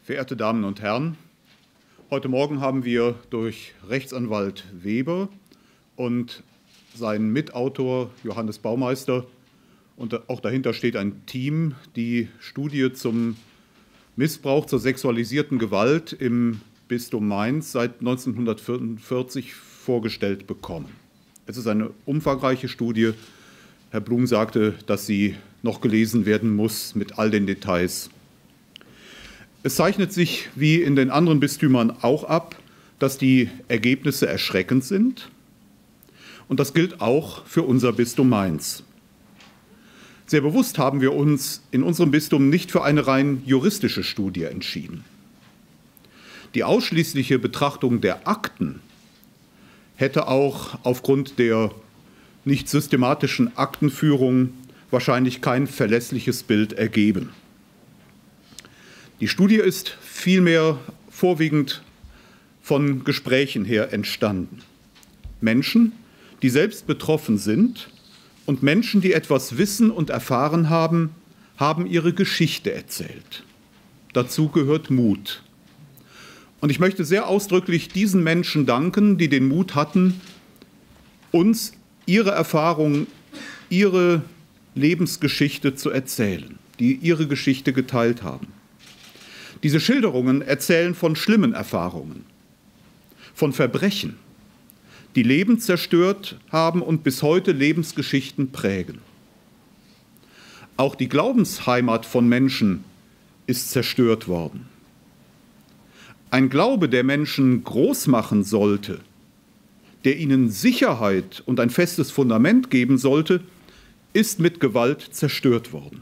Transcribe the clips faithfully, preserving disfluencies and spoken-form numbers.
Verehrte Damen und Herren, heute Morgen haben wir durch Rechtsanwalt Weber und seinen Mitautor Johannes Baumeister, und auch dahinter steht ein Team, die Studie zum Missbrauch, zur sexualisierten Gewalt im Bistum Mainz seit neunzehnhundertvierundvierzig vorgestellt bekommen. Es ist eine umfangreiche Studie. Herr Blum sagte, dass sie noch gelesen werden muss mit all den Details. Es zeichnet sich wie in den anderen Bistümern auch ab, dass die Ergebnisse erschreckend sind. Und das gilt auch für unser Bistum Mainz. Sehr bewusst haben wir uns in unserem Bistum nicht für eine rein juristische Studie entschieden. Die ausschließliche Betrachtung der Akten hätte auch aufgrund der nicht systematischen Aktenführung wahrscheinlich kein verlässliches Bild ergeben. Die Studie ist vielmehr vorwiegend von Gesprächen her entstanden. Menschen, die selbst betroffen sind, und Menschen, die etwas wissen und erfahren haben, haben ihre Geschichte erzählt. Dazu gehört Mut. Und ich möchte sehr ausdrücklich diesen Menschen danken, die den Mut hatten, uns ihre Erfahrungen, ihre Lebensgeschichte zu erzählen, die ihre Geschichte geteilt haben. Diese Schilderungen erzählen von schlimmen Erfahrungen, von Verbrechen, die Leben zerstört haben und bis heute Lebensgeschichten prägen. Auch die Glaubensheimat von Menschen ist zerstört worden. Ein Glaube, der Menschen groß machen sollte, der ihnen Sicherheit und ein festes Fundament geben sollte, ist mit Gewalt zerstört worden.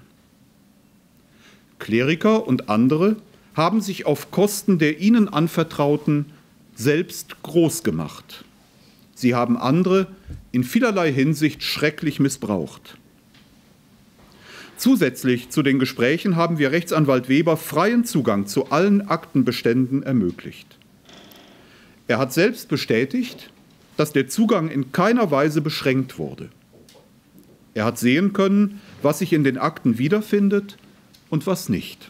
Kleriker und andere haben sich auf Kosten der ihnen Anvertrauten selbst groß gemacht. Sie haben andere in vielerlei Hinsicht schrecklich missbraucht. Zusätzlich zu den Gesprächen haben wir Rechtsanwalt Weber freien Zugang zu allen Aktenbeständen ermöglicht. Er hat selbst bestätigt, dass der Zugang in keiner Weise beschränkt wurde. Er hat sehen können, was sich in den Akten wiederfindet und was nicht.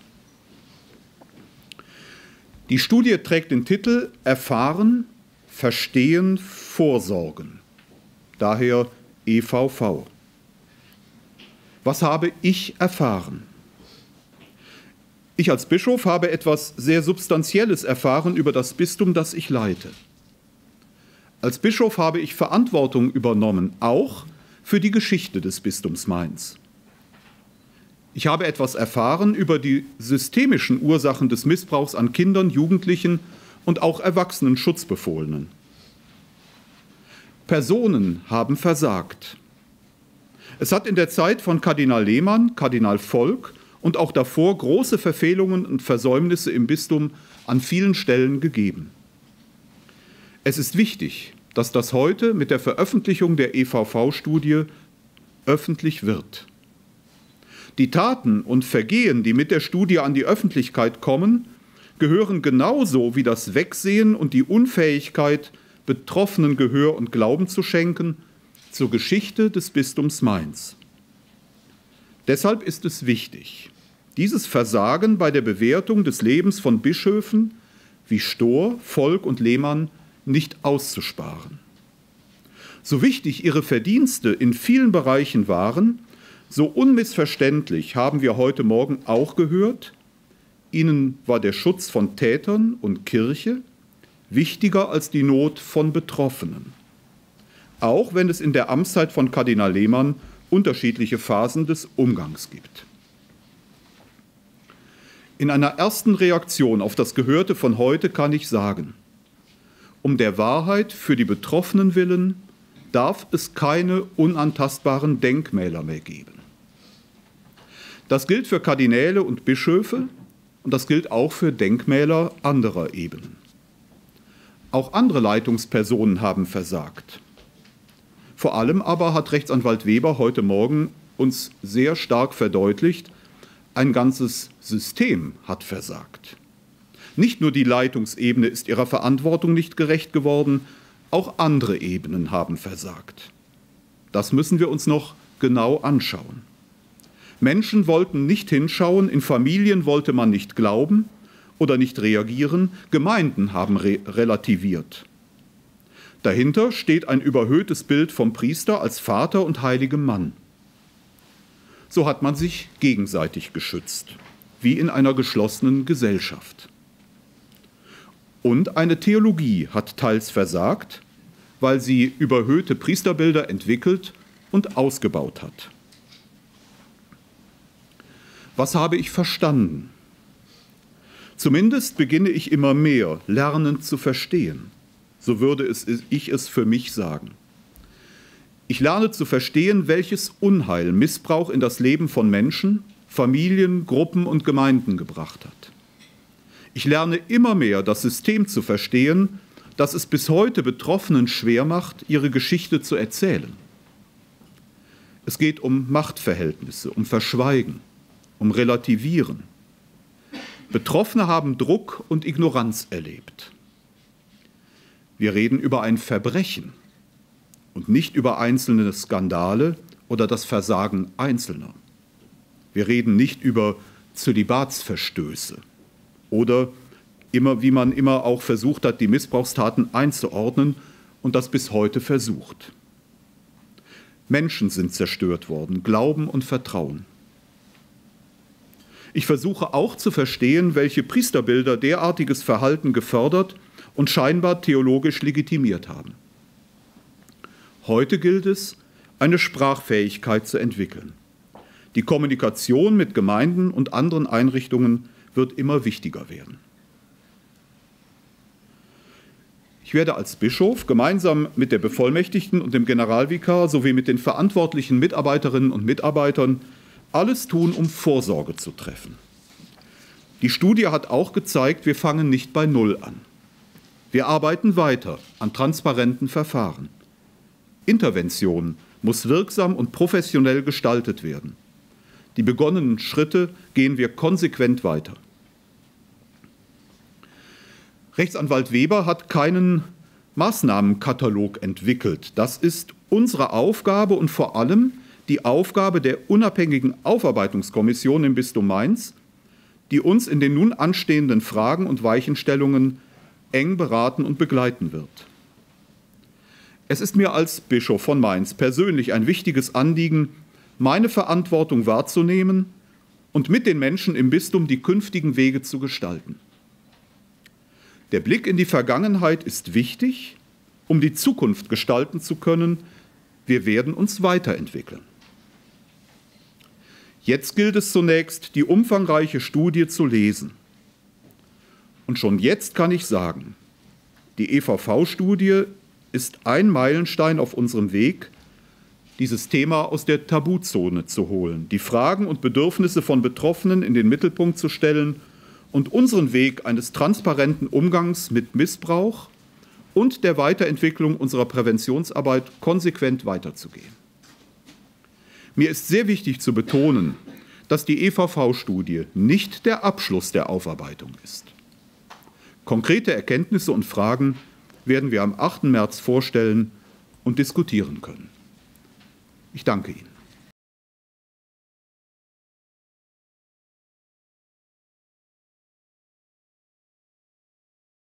Die Studie trägt den Titel Erfahren, Verstehen, Vorsorgen. Daher E V V. Was habe ich erfahren? Ich als Bischof habe etwas sehr Substanzielles erfahren über das Bistum, das ich leite. Als Bischof habe ich Verantwortung übernommen, auch für die Geschichte des Bistums Mainz. Ich habe etwas erfahren über die systemischen Ursachen des Missbrauchs an Kindern, Jugendlichen und auch erwachsenen Schutzbefohlenen. Personen haben versagt. Es hat in der Zeit von Kardinal Lehmann, Kardinal Volk und auch davor große Verfehlungen und Versäumnisse im Bistum an vielen Stellen gegeben. Es ist wichtig, dass das heute mit der Veröffentlichung der E V V-Studie öffentlich wird. Die Taten und Vergehen, die mit der Studie an die Öffentlichkeit kommen, gehören genauso wie das Wegsehen und die Unfähigkeit, Betroffenen Gehör und Glauben zu schenken, zur Geschichte des Bistums Mainz. Deshalb ist es wichtig, dieses Versagen bei der Bewertung des Lebens von Bischöfen wie Stohr, Volk und Lehmann nicht auszusparen. So wichtig ihre Verdienste in vielen Bereichen waren, so unmissverständlich haben wir heute Morgen auch gehört, ihnen war der Schutz von Tätern und Kirche wichtiger als die Not von Betroffenen. Auch wenn es in der Amtszeit von Kardinal Lehmann unterschiedliche Phasen des Umgangs gibt. In einer ersten Reaktion auf das Gehörte von heute kann ich sagen, um der Wahrheit für die Betroffenen willen darf es keine unantastbaren Denkmäler mehr geben. Das gilt für Kardinäle und Bischöfe und das gilt auch für Denkmäler anderer Ebenen. Auch andere Leitungspersonen haben versagt. Vor allem aber hat Rechtsanwalt Weber heute Morgen uns sehr stark verdeutlicht, ein ganzes System hat versagt. Nicht nur die Leitungsebene ist ihrer Verantwortung nicht gerecht geworden, auch andere Ebenen haben versagt. Das müssen wir uns noch genau anschauen. Menschen wollten nicht hinschauen, in Familien wollte man nicht glauben oder nicht reagieren, Gemeinden haben re relativiert. Dahinter steht ein überhöhtes Bild vom Priester als Vater und heiligem Mann. So hat man sich gegenseitig geschützt, wie in einer geschlossenen Gesellschaft. Und eine Theologie hat teils versagt, weil sie überhöhte Priesterbilder entwickelt und ausgebaut hat. Was habe ich verstanden? Zumindest beginne ich immer mehr, lernend zu verstehen. So würde es, ich es für mich sagen. Ich lerne zu verstehen, welches Unheil Missbrauch in das Leben von Menschen, Familien, Gruppen und Gemeinden gebracht hat. Ich lerne immer mehr, das System zu verstehen, das es bis heute Betroffenen schwer macht, ihre Geschichte zu erzählen. Es geht um Machtverhältnisse, um Verschweigen, um Relativieren. Betroffene haben Druck und Ignoranz erlebt. Wir reden über ein Verbrechen und nicht über einzelne Skandale oder das Versagen Einzelner. Wir reden nicht über Zölibatsverstöße oder immer, wie man immer auch versucht hat, die Missbrauchstaten einzuordnen und das bis heute versucht. Menschen sind zerstört worden, Glauben und Vertrauen. Ich versuche auch zu verstehen, welche Priesterbilder derartiges Verhalten gefördert und scheinbar theologisch legitimiert haben. Heute gilt es, eine Sprachfähigkeit zu entwickeln. Die Kommunikation mit Gemeinden und anderen Einrichtungen wird immer wichtiger werden. Ich werde als Bischof gemeinsam mit der Bevollmächtigten und dem Generalvikar sowie mit den verantwortlichen Mitarbeiterinnen und Mitarbeitern alles tun, um Vorsorge zu treffen. Die Studie hat auch gezeigt, wir fangen nicht bei Null an. Wir arbeiten weiter an transparenten Verfahren. Intervention muss wirksam und professionell gestaltet werden. Die begonnenen Schritte gehen wir konsequent weiter. Rechtsanwalt Weber hat keinen Maßnahmenkatalog entwickelt. Das ist unsere Aufgabe und vor allem die Aufgabe der unabhängigen Aufarbeitungskommission im Bistum Mainz, die uns in den nun anstehenden Fragen und Weichenstellungen eng beraten und begleiten wird. Es ist mir als Bischof von Mainz persönlich ein wichtiges Anliegen, meine Verantwortung wahrzunehmen und mit den Menschen im Bistum die künftigen Wege zu gestalten. Der Blick in die Vergangenheit ist wichtig, um die Zukunft gestalten zu können. Wir werden uns weiterentwickeln. Jetzt gilt es zunächst, die umfangreiche Studie zu lesen. Und schon jetzt kann ich sagen, die E V V-Studie ist ein Meilenstein auf unserem Weg, dieses Thema aus der Tabuzone zu holen, die Fragen und Bedürfnisse von Betroffenen in den Mittelpunkt zu stellen und unseren Weg eines transparenten Umgangs mit Missbrauch und der Weiterentwicklung unserer Präventionsarbeit konsequent weiterzugehen. Mir ist sehr wichtig zu betonen, dass die E V V-Studie nicht der Abschluss der Aufarbeitung ist. Konkrete Erkenntnisse und Fragen werden wir am achten März vorstellen und diskutieren können. Ich danke Ihnen.